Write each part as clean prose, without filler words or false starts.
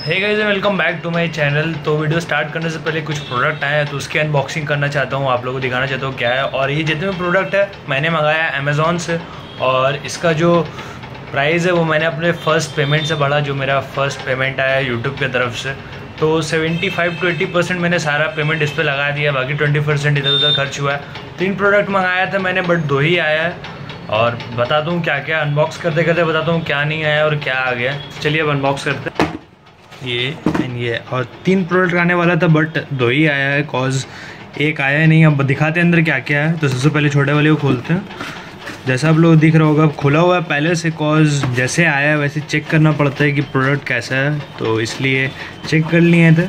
Hey guys welcome back to my channel. तो video start करने से पहले कुछ प्रोडक्ट आए हैं तो उसकी अनबॉक्सिंग करना चाहता हूँ, आप लोगों को दिखाना चाहता हूँ क्या है। और ये जितने भी प्रोडक्ट है मैंने मंगाया है अमेज़ॉन से, और इसका जो प्राइस है वो मैंने अपने फर्स्ट पेमेंट से बढ़ा, जो मेरा फर्स्ट पेमेंट आया यूट्यूब की तरफ से। तो 75 to 80% मैंने सारा पेमेंट इस पर लगा दिया, बाकी 20% इधर उधर खर्च हुआ है। 3 प्रोडक्ट मंगाया था मैंने, बट 2 ही आया है। और बताता हूँ क्या क्या, अनबॉक्स करते करते बताता हूँ क्या नहीं आया और क्या आ गया। चलिए अब अनबॉक्स करते हैं। ये एंड ये, और 3 प्रोडक्ट आने वाला था बट 2 ही आया है, कॉज एक आया नहीं। अब दिखाते हैं अंदर क्या क्या है। तो सबसे पहले छोटे वाले को खोलते हैं। जैसा आप लोग दिख रहा होगा खुला हुआ है पहले से, कॉज जैसे आया है वैसे चेक करना पड़ता है कि प्रोडक्ट कैसा है, तो इसलिए चेक कर लिए थे।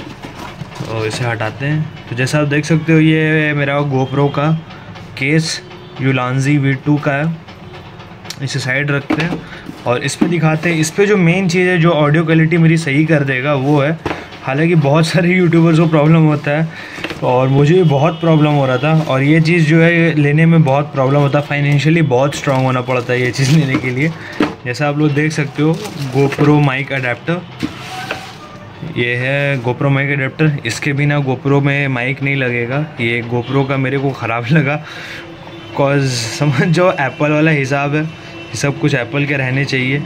तो इसे हटाते हैं। तो जैसा आप देख सकते हो ये मेरा GoPro का केस Ulanzi V2 का है। इसे साइड रखते हैं और इस पे दिखाते हैं। इस पे जो मेन चीज़ है जो ऑडियो क्वालिटी मेरी सही कर देगा वो है, हालांकि बहुत सारे यूट्यूबर्स को प्रॉब्लम होता है और मुझे भी बहुत प्रॉब्लम हो रहा था। और ये चीज़ जो है लेने में बहुत प्रॉब्लम होता है, फाइनेंशियली बहुत स्ट्रांग होना पड़ता है ये चीज़ लेने के लिए। जैसा आप लोग देख सकते हो GoPro माइक अडेप्टर, ये है GoPro माइक अडेप्टर। इसके बिना GoPro में माइक नहीं लगेगा। ये GoPro का मेरे को ख़राब लगा, कॉज समझ जो एप्पल वाला हिसाब है, सब कुछ एप्पल के रहने चाहिए।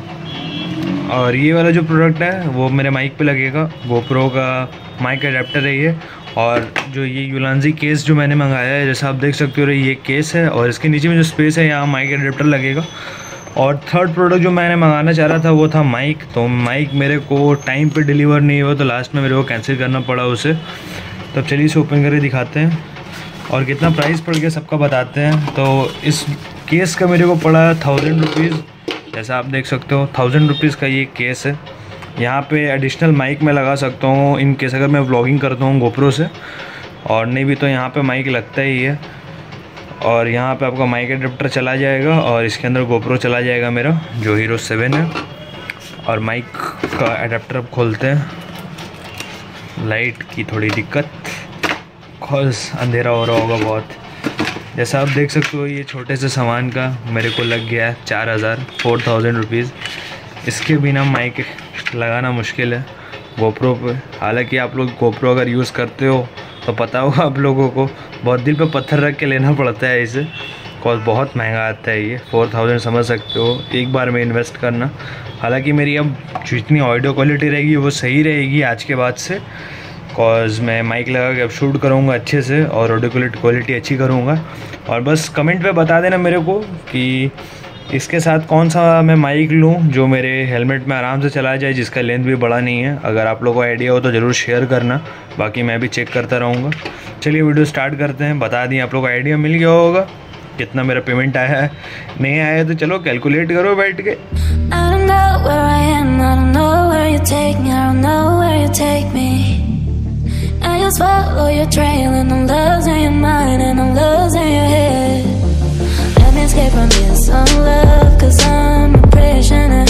और ये वाला जो प्रोडक्ट है वो मेरे माइक पे लगेगा, GoPro का माइक अडेप्टर है ये। और जो ये Ulanzi केस जो मैंने मंगाया है, जैसा आप देख सकते हो ये केस है और इसके नीचे में जो स्पेस है यहाँ माइक अडेप्टर लगेगा। और थर्ड प्रोडक्ट जो मैंने मंगाना चाह रहा था वो था माइक। तो माइक मेरे को टाइम पे डिलीवर नहीं हुआ, तो लास्ट में मेरे को कैंसिल करना पड़ा उसे। तब चलिए इसे ओपन करके दिखाते हैं और कितना प्राइस पड़ गया सबका बताते हैं। तो इस केस का मेरे को पड़ा 1000 रुपीज़। जैसा आप देख सकते हो 1000 रुपीज़ का ये केस है। यहाँ पे एडिशनल माइक मैं लगा सकता हूँ इन केस अगर मैं व्लॉगिंग करता हूँ GoPro से, और नहीं भी तो यहाँ पे माइक लगता ही है। और यहाँ पे आपका माइक एडेप्टर चला जाएगा और इसके अंदर GoPro चला जाएगा मेरा जो Hero 7 है। और माइक का एडेप्टर अब खोलते हैं। लाइट की थोड़ी दिक्कत, कॉज अंधेरा हो रहा होगा बहुत। जैसा आप देख सकते हो ये छोटे से सामान का मेरे को लग गया है 4000 रुपीज़। इसके बिना माइक लगाना मुश्किल है GoPro पे। हालांकि आप लोग GoPro अगर यूज़ करते हो तो पता होगा आप लोगों को, बहुत दिल पे पत्थर रख के लेना पड़ता है इसे, कॉज बहुत महंगा आता है ये। 4000 समझ सकते हो एक बार में इन्वेस्ट करना। हालांकि मेरी अब जितनी ऑडियो क्वालिटी रहेगी वो सही रहेगी आज के बाद से, कॉज मैं माइक लगा के अब शूट करूँगा अच्छे से और ऑडियो क्वालिटी अच्छी करूँगा। और बस कमेंट पे बता देना मेरे को कि इसके साथ कौन सा मैं माइक लूँ जो मेरे हेलमेट में आराम से चला जाए, जिसका लेंथ भी बड़ा नहीं है। अगर आप लोगों को आइडिया हो तो ज़रूर शेयर करना, बाकी मैं भी चेक करता रहूँगा। चलिए वीडियो स्टार्ट करते हैं। बता दिए आप लोगों को आइडिया मिल गया होगा कितना मेरा पेमेंट आया है, नहीं आया तो चलो कैलकुलेट करो बैठ के। Just follow your trail and I'm losing your mind and I'm losing your head. Let me escape from this love, cause I'm a prisoner.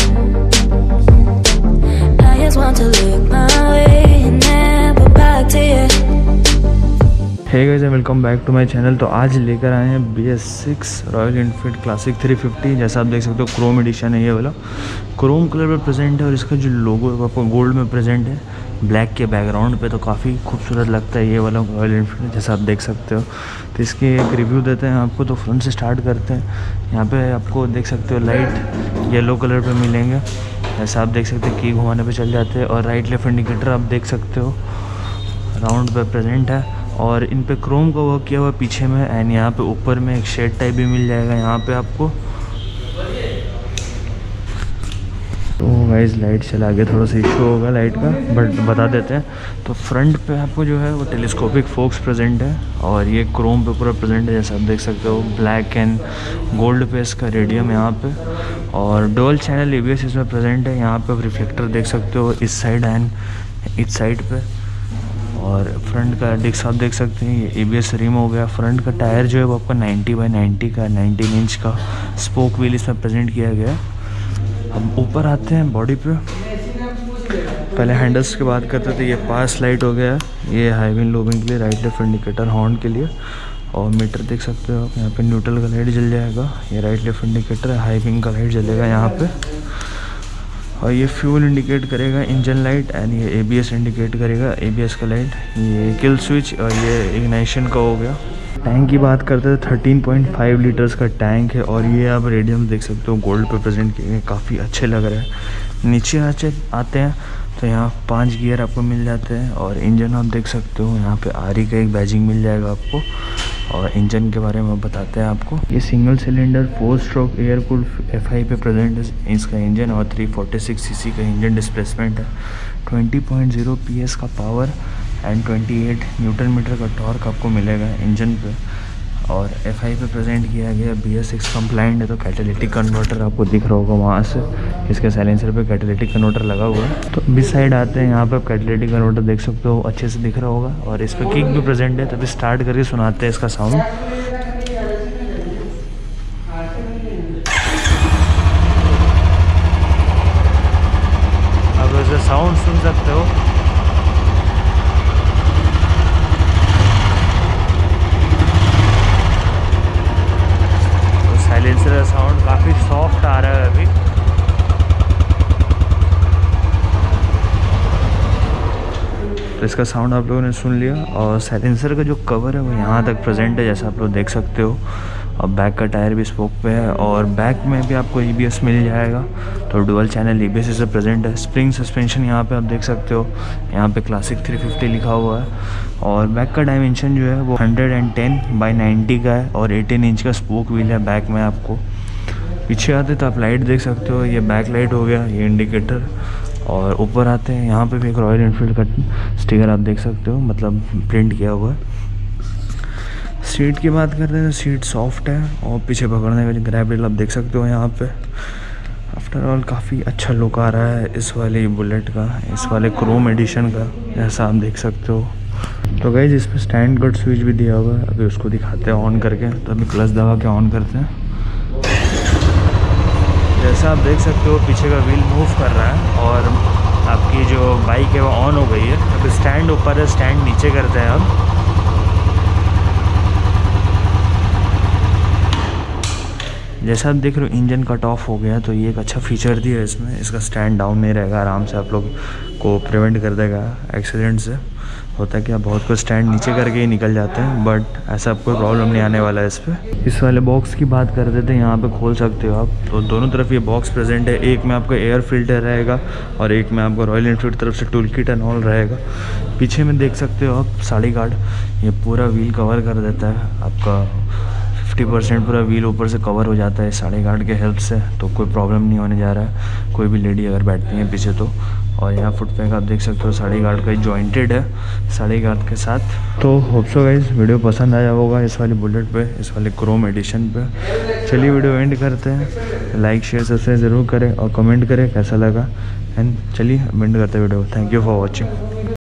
I just want to look my way and never back to you. Hey guys welcome back to my channel. तो आज लेकर आए हैं BS6 royal Enfield classic 350। जैसा आप देख सकते हो क्रोम एडिशन है ये वाला, क्रोम कलर में प्रेजेंट है और इसका जो लोगो है आपको गोल्ड में प्रेजेंट है, ब्लैक के बैकग्राउंड पे। तो काफ़ी खूबसूरत लगता है ये वाला रॉयल एनफील्ड, जैसा आप देख सकते हो। तो इसके एक रिव्यू देते हैं आपको। तो फ्रंट से स्टार्ट करते हैं। यहाँ पे आपको देख सकते हो लाइट येलो कलर पे मिलेंगे, ऐसा आप देख सकते हो। की घुमाने पे चल जाते हैं और राइट लेफ्ट इंडिकेटर आप देख सकते हो राउंड पे प्रेजेंट है। और इन पे क्रोम का वर्क किया हुआ पीछे में, एंड यहाँ पे ऊपर में एक शेड टाइप भी मिल जाएगा यहाँ पे आपको। तो गाइस लाइट चला के थोड़ा सा इशू होगा लाइट का, बट बता देते हैं। तो फ्रंट पे आपको जो है वो टेलीस्कोपिक फोक्स प्रेजेंट है और ये क्रोम पे पूरा प्रेजेंट है, जैसा आप देख सकते हो। ब्लैक एंड गोल्ड पे इसका रेडियम यहाँ पे, और डुअल चैनल ABS इसमें प्रेजेंट है। यहाँ पे आप रिफ्लेक्टर देख सकते हो इस साइड एंड इस साइड पे। और फ्रंट का डिस्क आप देख सकते हैं, ये ABS रिम हो गया। फ्रंट का टायर जो है वो आपका 90x90 का 19 इंच का स्पोक व्हील इसमें प्रेजेंट किया गया है। अब ऊपर आते हैं बॉडी पे। पहले हैंडल्स की बात करते थे, ये पास लाइट हो गया, ये हाई विंड लो विंड के लिए, राइट लेफ्ट इंडिकेटर हॉर्न के लिए। और मीटर देख सकते हो आप, यहाँ पे न्यूट्रल का लाइट जल जाएगा, ये right left indicator, high wing का लाइट जलेगा यहाँ पे। और ये फ्यूल इंडिकेट करेगा, इंजन लाइट, एंड ये ABS इंडिकेट करेगा, ABS का लाइट, ये किल स्विच और ये इग्नाइशन का हो गया। टैंक की बात करते हैं 13.5 लीटर्स का टैंक है और ये आप रेडियम देख सकते हो गोल्ड पे प्रेजेंट किए हैं, काफ़ी अच्छे लग रहे हैं। नीचे आते हैं तो यहाँ 5 गियर आपको मिल जाते हैं और इंजन आप देख सकते हो यहाँ पे RE का एक बैजिंग मिल जाएगा आपको। और इंजन के बारे में बताते हैं आपको, ये single cylinder 4 stroke air cooled FI पे प्रेजेंट है इसका इंजन और 346 cc का इंजन डिस्प्लेसमेंट है, 20.0 PS का पावर एंड 28 न्यूटन मीटर का टॉर्क आपको मिलेगा इंजन पे। और FI पे प्रेजेंट किया गया, BS6 कंप्लाइंट है, तो कैटालिटिक कन्वर्टर आपको दिख रहा होगा वहाँ से, इसके साइलेंसर पे कैटालिटिक कन्वर्टर लगा हुआ है। तो इस साइड आते हैं, यहाँ पे आप कैटालिटिक कन्वर्टर देख सकते हो, अच्छे से दिख रहा होगा और इस पर किक भी प्रेजेंट है। तभी स्टार्ट करके सुनाते हैं इसका साउंड। अब ऐसे साउंड सुन सकते हो। साइलेंसर का साउंड काफ़ी सॉफ्ट आ रहा है अभी। तो इसका साउंड आप लोगों ने सुन लिया और साइलेंसर का जो कवर है वो यहाँ तक प्रेजेंट है, जैसा आप लोग देख सकते हो। और बैक का टायर भी स्पोक पे है और बैक में भी आपको ABS मिल जाएगा, तो डुअल चैनल ABS से प्रेजेंट है। स्प्रिंग सस्पेंशन यहाँ पे आप देख सकते हो, यहाँ पे क्लासिक 350 लिखा हुआ है। और बैक का डायमेंशन जो है वो 110/90 का है और 18 इंच का स्पोक व्हील है बैक में आपको। पीछे आते तो आप लाइट देख सकते हो, ये बैक लाइट हो गया, ये इंडिकेटर। और ऊपर आते हैं, यहाँ पे भी एक रॉयल एनफील्ड का स्टिकर आप देख सकते हो, मतलब प्रिंट किया हुआ है। सीट की बात करते हैं तो सीट सॉफ्ट है और पीछे पकड़ने का जो ग्रैब रेल आप देख सकते हो यहाँ पे। आफ्टर ऑल काफ़ी अच्छा लुक आ रहा है इस वाले बुलेट का, इस वाले क्रोम एडिशन का, जैसा आप देख सकते हो। तो गाइस इस पर स्टैंड कट स्विच भी दिया हुआ है, अभी उसको दिखाते हैं ऑन करके। तो अभी क्लच दबा के ऑन करते हैं। जैसा आप देख सकते हो पीछे का व्हील मूव कर रहा है और आपकी जो बाइक है वो ऑन हो गई है। अब स्टैंड ऊपर है, स्टैंड नीचे करते हैं अब। जैसा आप देख रहे हो इंजन कट ऑफ हो गया, तो ये एक अच्छा फीचर दिया है इसमें, इसका स्टैंड डाउन नहीं रहेगा, आराम से आप लोग को प्रिवेंट कर देगा एक्सीडेंट से। होता है कि आप बहुत कुछ स्टैंड नीचे करके ही निकल जाते हैं, बट ऐसा कोई प्रॉब्लम नहीं आने वाला है इस पर। इस वाले बॉक्स की बात कर देते हैं, यहाँ पे खोल सकते हो आप। तो दोनों तरफ ये बॉक्स प्रेजेंट है, एक में आपका एयर फिल्टर रहेगा और एक में आपका रॉयल एनफील्ड तरफ से टूल किट एंड ऑल रहेगा। पीछे में देख सकते हो आप साड़ी गार्ड, ये पूरा व्हील कवर कर देता है आपका, 50% पूरा व्हील ऊपर से कवर हो जाता है साड़ी गार्ड के हेल्प से, तो कोई प्रॉब्लम नहीं होने जा रहा है कोई भी लेडी अगर बैठती है पीछे तो। और यहाँ फुट पैक आप देख सकते हो साड़ी गार्ड का जॉइंटेड है साड़ी गार्ड के साथ। तो होप सो गाइस वीडियो पसंद आया होगा इस वाली बुलेट पे, इस वाले क्रोम एडिशन पे। चलिए वीडियो एंड करते हैं, लाइक शेयर सब्सक्राइब ज़रूर करें और कमेंट करें कैसा लगा। एंड चलिए एंड करते हैं video. Thank you for watching.